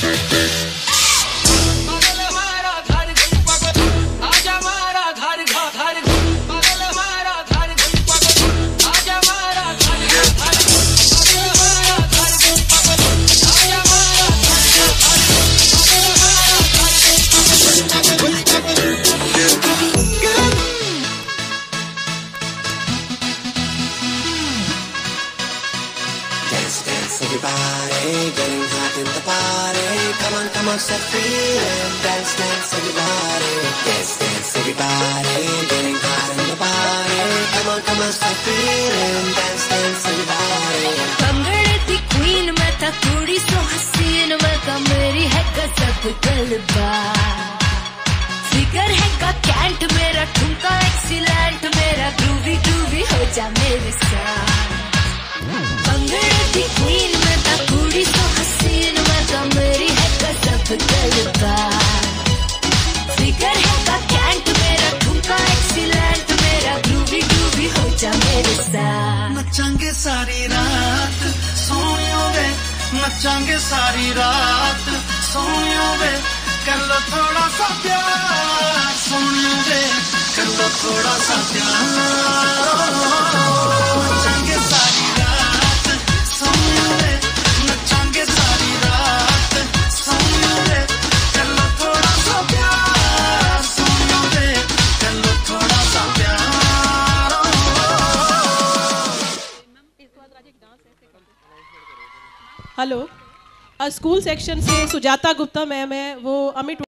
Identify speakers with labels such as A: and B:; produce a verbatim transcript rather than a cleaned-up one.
A: Everybody getting hot in the party. Come on, come on, start feeling. Dance, dance, everybody. Dance, dance, everybody getting hot in the party. Come on, come on, start feeling. Dance, dance, everybody.
B: भंगड़े the queen मैं था थोड़ी सो हसीन मैं का मेरी है गजब गलबा फिगर है का कैंट मेरा ठुमका एक्सीलेंट मेरा ग्रूवी ग्रूवी हो जा मेरे साथ भंगड़े दी queen मैं था थोड़ी सो हसीन मैं का मेरी है गजब गलबा फिगर है का कैंट मेरा ठुमका एक्सीलेंट मेरा ग्रूवी ग्रूवी हो जा मेरे साथ
C: नचांगे सारी रात सोनियो वे नचांगे सारी रात सोनियो वे कर लो थोड़ा सा प्यार सोनियो वे कर लो थोड़ा सा प्यार नचांगे सारी रात सोनियो वे नचांगे सारी रात सोनियो वे कर लो थोड़ा सा प्यार सोनियो वे कर लो थोड़ा सा प्यार
D: हेलो, स्कूल सेक्शन से सुजाता गुप्ता मैम है, वो अमिट